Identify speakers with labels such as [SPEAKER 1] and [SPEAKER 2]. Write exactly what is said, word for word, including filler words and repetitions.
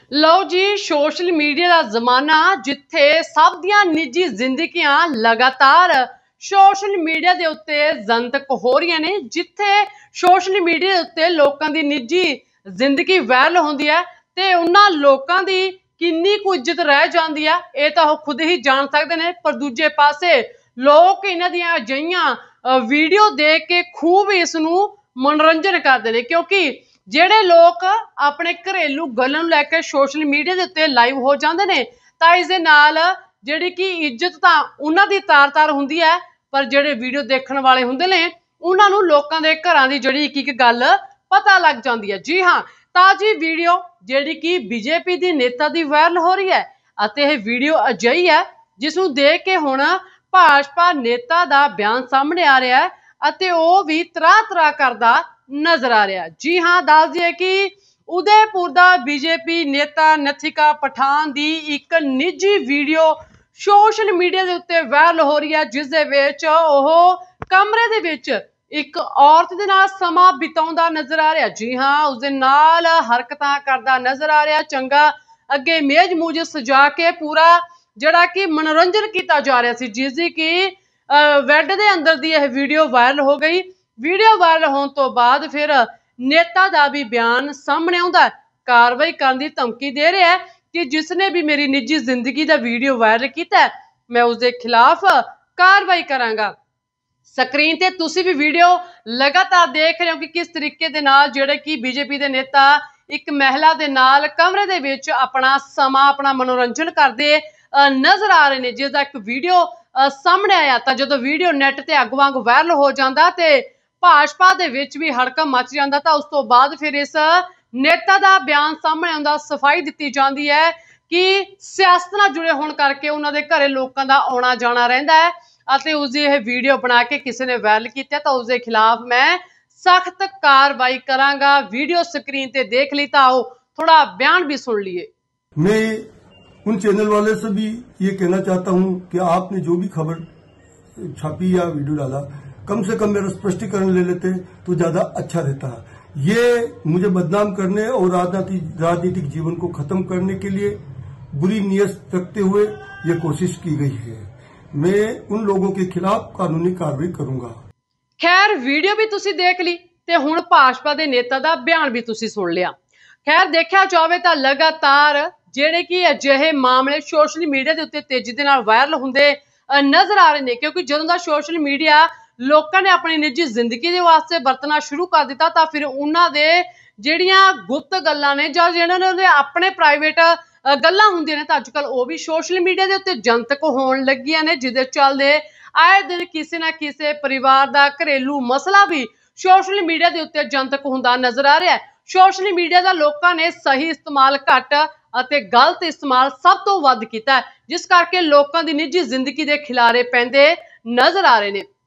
[SPEAKER 1] ਲਓ ਜੀ, social media ਦਾ ਜ਼ਮਾਨਾ ਜਿੱਥੇ ਸਭ ਦੀਆਂ ਨਿੱਜੀ ਜ਼ਿੰਦਗੀਆਂ ਲਗਾਤਾਰ ਸੋਸ਼ਲ ਮੀਡੀਆ ਦੇ ਉੱਤੇ ਜਨਤਕ ਹੋ ਰਹੀਆਂ ਨੇ। ਜਿੱਥੇ ਸੋਸ਼ਲ ਮੀਡੀਆ ਦੇ ਉੱਤੇ ਲੋਕਾਂ ਦੀ ਨਿੱਜੀ ਜ਼ਿੰਦਗੀ ਵਾਇਰਲ ਹੁੰਦੀ ਹੈ ਤੇ ਉਹਨਾਂ ਲੋਕਾਂ ਦੀ ਕਿੰਨੀ ਕੁ ਇੱਜ਼ਤ ਰਹਿ ਜਾਂਦੀ ਹੈ ਇਹ ਤਾਂ ਉਹ ਖੁਦ ਹੀ ਜਾਣ ਸਕਦੇ ਨੇ। ਪਰ ਦੂਜੇ ਪਾਸੇ ਲੋਕ ਇਹਨਾਂ ਦੀਆਂ ਅਜਿਹੀਆਂ ਵੀਡੀਓ ਦੇਖ ਕੇ ਖੂਬ ਇਸ ਨੂੰ मनोरंजन करते हैं, क्योंकि ਜਿਹੜੇ ਲੋਕ ਆਪਣੇ ਘਰੇਲੂ ਗੱਲਾਂ ਨੂੰ ਲੈ ਕੇ ਸੋਸ਼ਲ ਮੀਡੀਆ ਦੇ ਉੱਤੇ ਲਾਈਵ ਹੋ ਜਾਂਦੇ ਨੇ ਤਾਂ ਇਸ ਦੇ ਨਾਲ ਜਿਹੜੀ ਕਿ ਇੱਜ਼ਤ ਤਾਂ ਉਹਨਾਂ ਦੀ ਤਾਰ-ਤਾਰ ਹੁੰਦੀ ਹੈ, ਪਰ ਜਿਹੜੇ ਵੀਡੀਓ ਦੇਖਣ ਵਾਲੇ ਹੁੰਦੇ ਨੇ ਉਹਨਾਂ ਨੂੰ ਲੋਕਾਂ ਦੇ ਘਰਾਂ ਦੀ ਜਿਹੜੀ ਇੱਕ ਇੱਕ ਗੱਲ ਪਤਾ ਲੱਗ ਜਾਂਦੀ ਹੈ। ਜੀ ਹਾਂ, ਤਾਜੀ ਵੀਡੀਓ ਜਿਹੜੀ ਕਿ ਬੀਜੇਪੀ ਦੀ ਨੇਤਾ ਦੀ ਵਾਇਰਲ ਹੋ ਰਹੀ ਹੈ ਅਤੇ ਇਹ ਵੀਡੀਓ ਅਜਿਹੀ ਹੈ ਜਿਸ ਨੂੰ ਦੇਖ ਕੇ ਹੁਣ ਭਾਜਪਾ ਨੇਤਾ ਦਾ ਬਿਆਨ ਸਾਹਮਣੇ ਆ ਰਿਹਾ ਹੈ ਅਤੇ ਉਹ ਵੀ ਤਰਾਹ ਤਰਾਹ ਕਰਦਾ नजर आ रहा। जी हाँ, दस दिए कि उदयपुर दा बीजेपी नेता नथिका पठान दी एक निजी वीडियो सोशल मीडिया दे उत्ते वायरल हो रही है, जिस दे विच ओह कमरे दे विच एक औरत दे नाल समा बिताउंदा नजर आ रहा। जी हाँ, उस दे नाल हरकतां करदा नजर आ रहा। चंगा अगे मेज मूज सजा के पूरा जिहड़ा कि मनोरंजन किया जा रहा सी, जिस दी कि वैड दे अंदर दी यह वीडियो वायरल हो गई। वीडियो वायरल होने तो बाद फिर नेता का भी बयान सामने आता है, कार्रवाई करने की धमकी दे रहा है कि जिसने भी मेरी निजी जिंदगी का वीडियो वायरल किया मैं उसके खिलाफ कार्रवाई करांगा। स्क्रीन ते तुसी भी वीडियो लगातार देख रहे हो कि किस तरीके दे नाल जिहड़े कि बीजेपी के नेता एक महिला दे नाल कमरे दे विच अपना समा अपना मनोरंजन करते नजर आ रहे हैं, जिसका एक वीडियो सामने आया। तो जो वीडियो नैट ते अग वांग वायरल हो जाता तो भाजपा दे विच भी हड़कम मच जाता, तो उस तो बाद फिर इस नेता का बयान सामने आउंदा सफाई दी जाती है कि सियासत नाल जुड़े होने करके उन्होंने घरे लोगों का आना जाना रहिंदा है और उसकी यह वीडियो बना के किसी ने वायरल किया तो उसके खिलाफ मैं सख्त कार्रवाई करांगा। वीडियो स्क्रीन ते देख ली, तो आओ थोड़ा बयान भी सुन लिए।
[SPEAKER 2] मैं उन चैनल वाले से भी ये कहना चाहता हूँ कि आपने जो भी खबर छापी या वीडियो डाला कम से कम मेरा स्पष्टीकरण ले लेते तो ज्यादा अच्छा रहता। ये मुझे बदनाम करने और राजनीतिक राजनीतिक जीवन को खत्म करने के लिए बुरी नीयत रखते हुए ये कोशिश की गई है। मैं उन लोगों के खिलाफ कानूनी कार्रवाई करूंगा।
[SPEAKER 1] खैर, वीडियो भी तुसी देख ली ते हुण भाजपा दे नेता दा बयान भी तुसी सुन लिया। खैर, देखा जावे तां लगातार जिहड़े कि अजिहे मामले सोशल मीडिया दे उत्ते तेजी दे नाल वायरल हुंदे नजर आ रहे हैं, क्योंकि जदों दा सोशल मीडिया लोगों ने अपनी निजी जिंदगी के वास्ते वरतना शुरू कर दिता तो फिर उन्होंने ਜਿਹੜੀਆਂ गुप्त गल्लां ने ਜਾਂ ਜਿਹਨਾਂ ਨੇ अपने प्राइवेट गल्लां ਹੁੰਦੀਆਂ ਨੇ ਤਾਂ ਅੱਜਕੱਲ ਉਹ ਵੀ ਸੋਸ਼ਲ ਮੀਡੀਆ ਦੇ ਉੱਤੇ ਜਨਤਕ ਹੋਣ ਲੱਗੀਆਂ ਨੇ, ਜਿਹਦੇ ਚੱਲਦੇ ਆਏ ਦਿਨ ਕਿਸੇ ਨਾ ਕਿਸੇ ਪਰਿਵਾਰ ਦਾ ਘਰੇਲੂ ਮਸਲਾ ਵੀ ਸੋਸ਼ਲ ਮੀਡੀਆ ਦੇ ਉੱਤੇ ਜਨਤਕ ਹੁੰਦਾ ਨਜ਼ਰ ਆ ਰਿਹਾ ਹੈ। ਸੋਸ਼ਲ ਮੀਡੀਆ ਦਾ ਲੋਕਾਂ ਨੇ ਸਹੀ ਇਸਤੇਮਾਲ ਘੱਟ ਅਤੇ ਗਲਤ ਇਸਤੇਮਾਲ ਸਭ ਤੋਂ ਵੱਧ ਕੀਤਾ, ਜਿਸ ਕਰਕੇ ਲੋਕਾਂ ਦੀ ਨਿੱਜੀ ਜ਼ਿੰਦਗੀ ਦੇ ਖਿਲਾਰੇ ਪੈਂਦੇ ਨਜ਼ਰ ਆ ਰਹੇ ਨੇ।